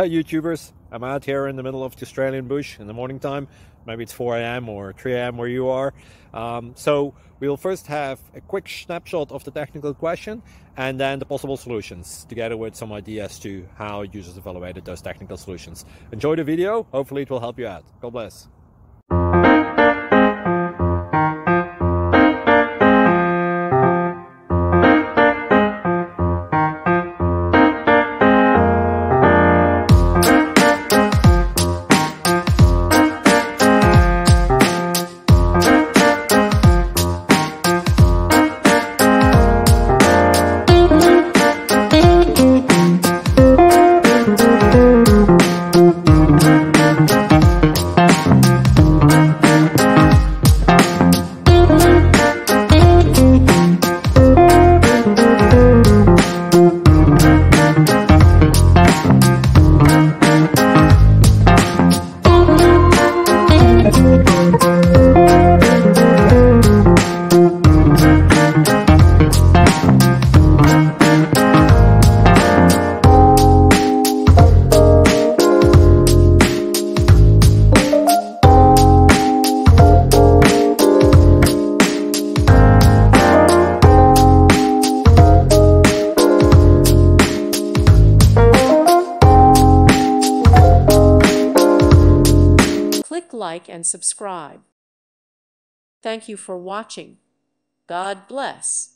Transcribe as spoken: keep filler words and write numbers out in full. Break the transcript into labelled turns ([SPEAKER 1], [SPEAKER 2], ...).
[SPEAKER 1] Hi YouTubers, I'm out here in the middle of the Australian bush in the morning time. Maybe it's four A M or three A M where you are. Um, so we'll first have a quick snapshot of the technical question and then the possible solutions, together with some ideas to how users evaluated those technical solutions. Enjoy the video, hopefully it will help you out. God bless.
[SPEAKER 2] Click like and subscribe. Thank you for watching. God bless.